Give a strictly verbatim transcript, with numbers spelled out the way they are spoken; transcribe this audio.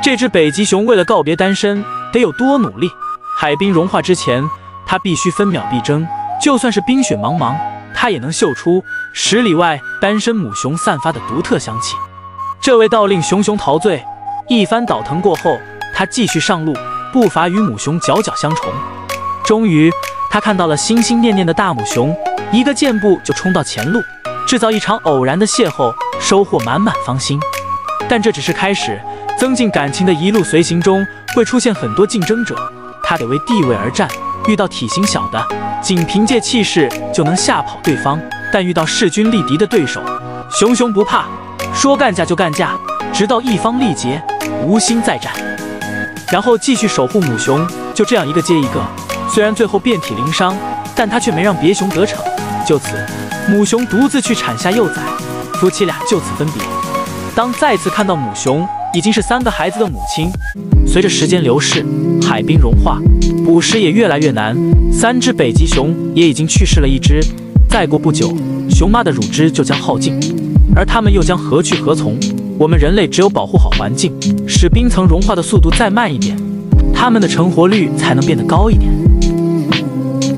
这只北极熊为了告别单身，得有多努力？海冰融化之前，它必须分秒必争，就算是冰雪茫茫，它也能嗅出十里外单身母熊散发的独特香气。这味道令熊熊陶醉。一番倒腾过后，它继续上路，步伐与母熊脚脚相重。终于，它看到了心心念念的大母熊，一个箭步就冲到前路，制造一场偶然的邂逅，收获满满芳心。但这只是开始，增进感情的一路随行中会出现很多竞争者，他得为地位而战。遇到体型小的，仅凭借气势就能吓跑对方；但遇到势均力敌的对手，熊熊不怕，说干架就干架，直到一方力竭，无心再战，然后继续守护母熊。就这样一个接一个，虽然最后遍体鳞伤，但他却没让别熊得逞。就此，母熊独自去产下幼崽，夫妻俩就此分别。当再次看到母熊，已经是三个孩子的母亲。随着时间流逝，海冰融化，捕食也越来越难，三只北极熊也已经去世了一只。再过不久，熊妈的乳汁就将耗尽，而它们又将何去何从？我们人类只有保护好环境，使冰层融化的速度再慢一点，它们的成活率才能变得高一点。